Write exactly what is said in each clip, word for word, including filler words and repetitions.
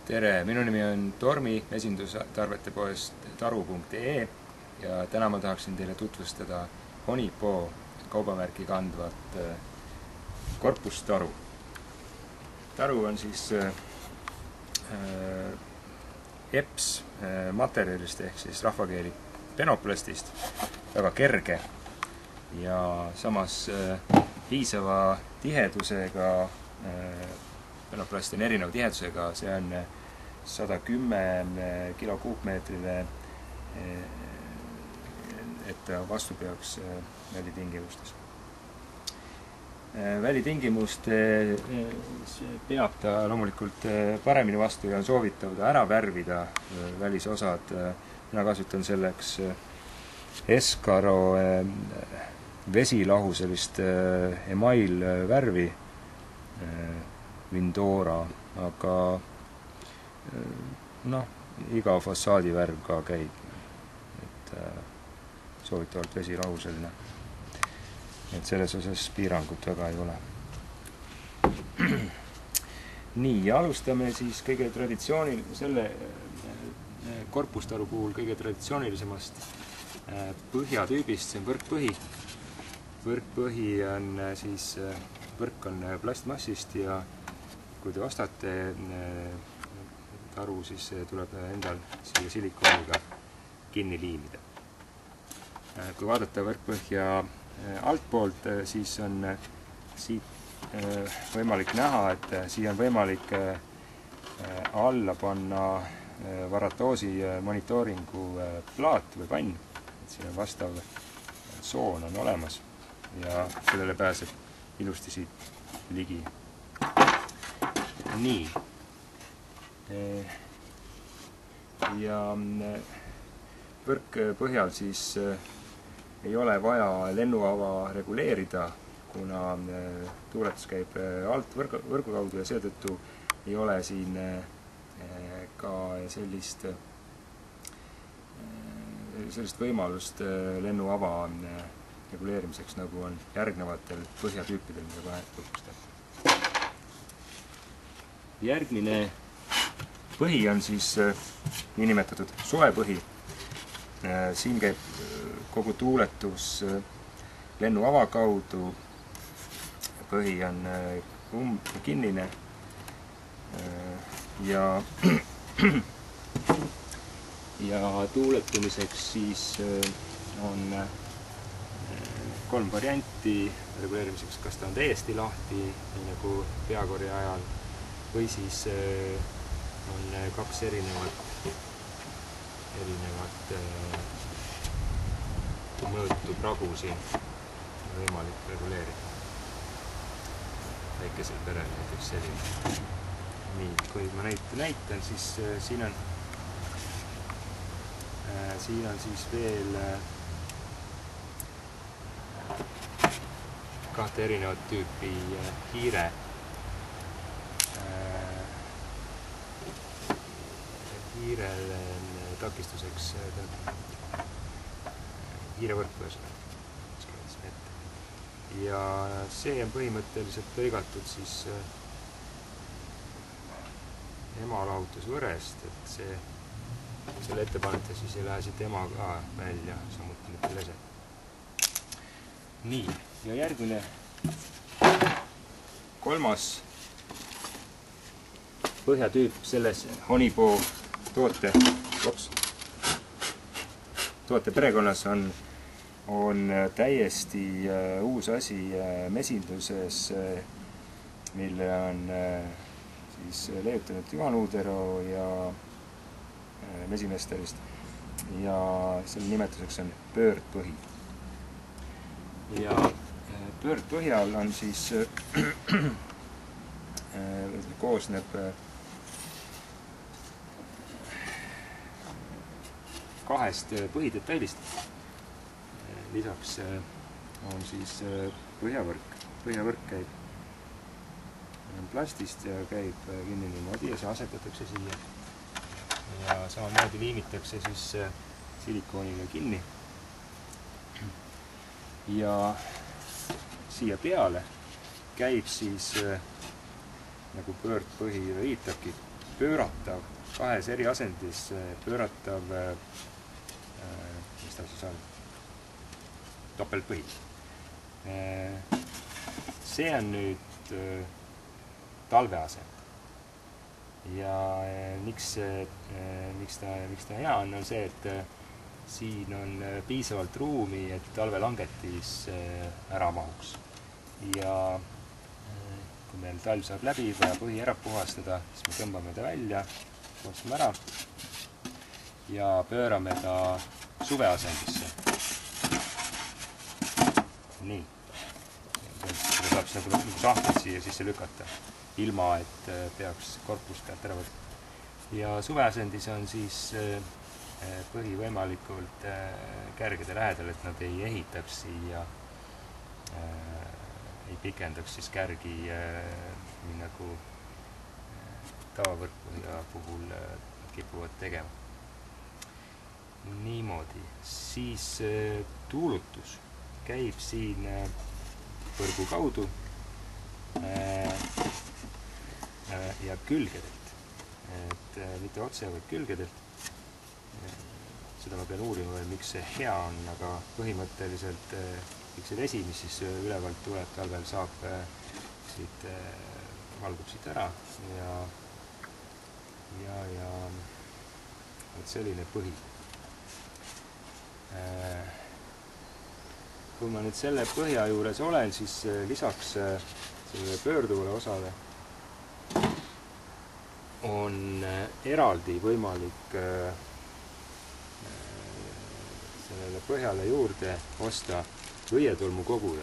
tere, minu nimi on Tormi mesindustarvete poest taru punkt ee ja täna ma tahaksin teile tutvustada Honeypot kaubamärki kandvat korpustaru. Taru on siis äh, eps materjalist ehk siis rahvakeeli penoplastist, väga kerge ja samas äh, piisava tihedusega. äh, Penoplast on erineva tihedusega, see on sada kümme kilo kuupmeetrile, et ta vastu peaks välitingimustes. Välitingimuste peab ta loomulikult paremini vastu ja on soovitav ta ära värvida välisosad. Mina kasutan selleks Escaro vesilahu sellist emailvärvi, Vindora, aga noh, iga fassaadivärv ka käib, et soovitavalt vesilahuseline. Et selles osas piirangut väga ei ole. Nii, ja alustame siis kõige traditsioonil, selle korpustaru puhul kõige traditsioonilisemast põhjatüübist, see on võrkpõhi. Võrkpõhi on siis, võrk on plastmassist ja kui te ostate taru, siis tuleb endal siia silikooniga kinni liimida. Kui vaadata võrkpõhja altpoolt, siis on siit võimalik näha, et siia on võimalik alla panna varatoosi monitooringu plaat või pann. Et siin on vastav soon on olemas ja sellele pääseb ilusti siit ligi. Nii. Ja võrkpõhjal siis ei ole vaja lennuava reguleerida, kuna tuuletus käib alt võrgu, võrgu kaudu ja seetõttu ei ole siin ka sellist, sellist võimalust lennuava reguleerimiseks, nagu on järgnevatel põhjatüüpidel, mida kohe tutvustab. Järgmine põhi on siis niinimetatud suvepõhi. Siin käib kogu tuuletus lennuava kaudu. Põhi on um- kinnine ja, ja tuuletumiseks siis on kolm varianti reguleerimiseks, kas ta on täiesti lahti, nagu peakorja ajal, või siis on kaks erinevat, erinevat mõõtu pragu siin võimalik reguleerida. Väikesel perel näiteks selline. Nii, kui ma näit, näitan, siis siin on, siin on siis veel kahte erinevat tüüpi hiire. Hiirele takistuseks hiirevõrku ühesõnaga. Ja see on põhimõtteliselt lõigatud siis emalahutusvõrest, et see, selle ette panete, siis ei lähe siit ema ka välja, samuti mitte lese. Nii, ja järgmine kolmas põhjatüüp selles Honeypot toote, ops, toote perekonnas on, on täiesti uh, uus asi uh, mesinduses, uh, mille on uh, siis leiutanud Juhan Uudero ja uh, mesimesterist ja selle nimetuseks on pöördpõhi. Ja uh, pöördpõhjal on siis uh, uh, koosneb uh, kahest põhidetailist. Lisaks on siis põhjavõrk. Põhjavõrk käib plastist ja käib kinni niimoodi ja see asetatakse siia. Ja samamoodi liimitakse siis silikooniga kinni. Ja siia peale käib siis nagu pöördpõhi viitabki pööratav, kahes eri asendis pööratav, mis ta siis on, topeltpõhi. See on nüüd talveasend. Ja miks, miks, ta, miks ta hea on, on see, et siin on piisavalt ruumi, et talvelangetis ära mahuks. Ja kui meil talv saab läbi, vaja põhi ära puhastada, siis me tõmbame ta välja, puhastame ära ja pöörame ta suveasendisse. Nii. Seda saab nagu, nagu sahtlit siia sisse lükata, ilma et peaks korpust käelt ära võtta. Ja suveasendis on siis põhi võimalikult kärgede lähedal, et nad ei ehitaks siia, ei pikendaks siis kärgi nii nagu tavavõrkpõhja puhul kipuvad tegema. Niimoodi. Siis tuulutus käib siin võrgu kaudu ja külgedelt. Et mitte otse, vaid külgedelt. Seda ma pean uurima veel, miks see hea on, aga põhimõtteliselt kõik see vesi, mis siis ülevalt tuleb talvel, saab siit, valgub siit ära ja, ja, ja et selline põhi. Kui ma nüüd selle põhja juures olen, siis lisaks sellele pöörduvale osale on eraldi võimalik sellele põhjale juurde osta õietolmu koguja.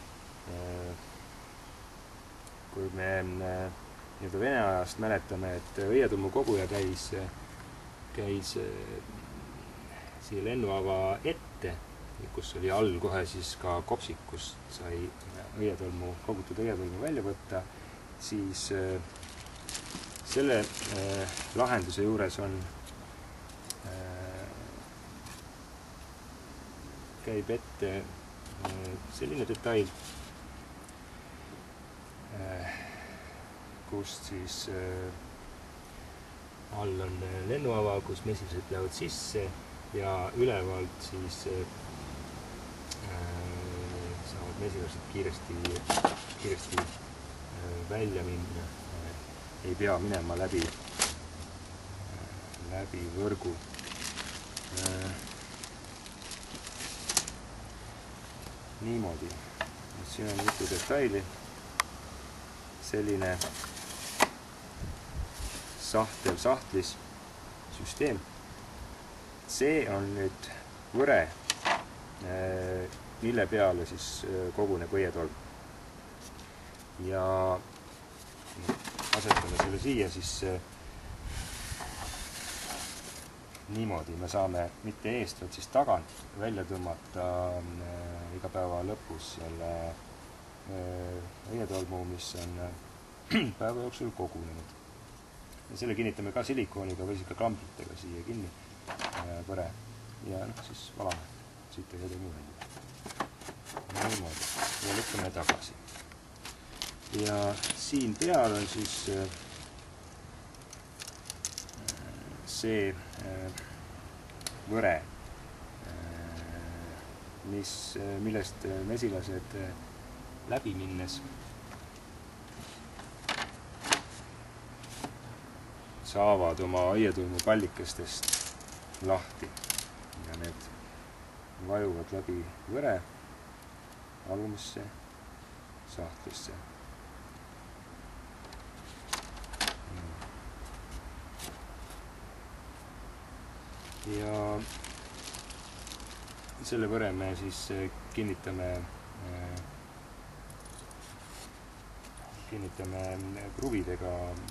Kui me nii-öelda Vene ajast mäletame, et õietolmu koguja käis, käis siia lennuava ette, kus oli all kohe siis ka kopsik, kust sai õietolmu, kogutud õietolmu välja võtta, siis selle lahenduse juures on käib ette selline detail, kust siis all on lennuava, kus mesilased lähevad sisse ja ülevalt siis saavad mesilased kiiresti, kiiresti välja minna. Ei pea minema läbi, läbi võrgu. Niimoodi. Siin on mitu detaili. Selline sahtel sahtlis süsteem. See on nüüd võre, mille peale siis koguneb õietolm. Ja asetame selle siia, siis niimoodi me saame mitte eest, vaid siis tagant välja tõmmata iga päeva lõpus selle õietolmu, mis on päeva jooksul kogunenud. Ja selle kinnitame ka silikooniga või siis ka klambritega siia kinni võre ja noh, siis valame siit ja tõmu välja. Niimoodi. Ja lükkame tagasi. Ja siin peal on siis see võre, mis, millest mesilased läbi minnes saavad oma õietolmu pallikestest lahti ja need vajuvad läbi võre alumisse sahtlisse. Ja selle võre me siis kinnitame, kinnitame kruvidega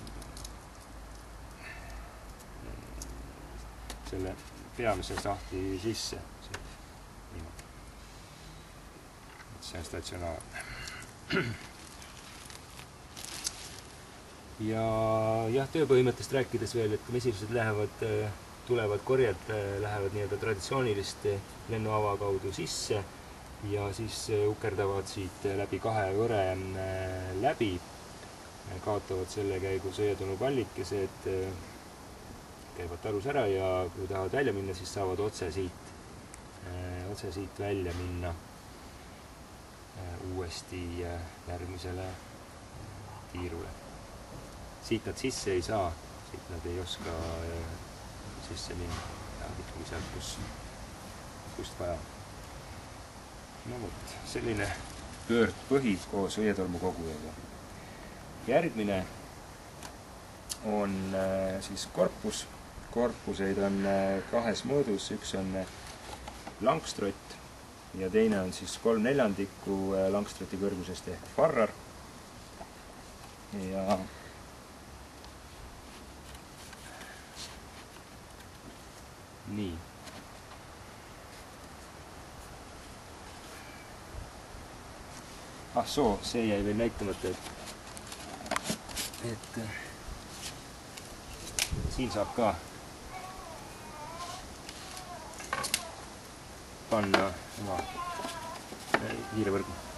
selle peamise sahtli sisse. See on statsionaarne. Ja jah, tööpõhimõttest rääkides veel, et mesilased lähevad tulevad korjad, lähevad nii-öelda traditsioonilist lennuava kaudu sisse ja siis ukerdavad siit läbi kahe võre läbi kaotavad selle käigus õietolmupallikesed, käivad tarus ära ja kui tahavad välja minna, siis saavad otse siit, otse siit välja minna uuesti järgmisele tiirule. Siit nad sisse ei saa, siit nad ei oska sisse minna. Tahavad ikkagi sealt, kus, kust vaja. No võt, selline pöördpõhi koos õietolmu kogujaga. Järgmine on siis korpus. Korpuseid on kahes mõõdus, üks on langstrott ja teine on siis kolm neljandikku langstroti kõrgusest ehk farrar. Ja nii. Ah soo, see jäi veel näitamata, et, et siin saab ka panna oma hiirevõrgu.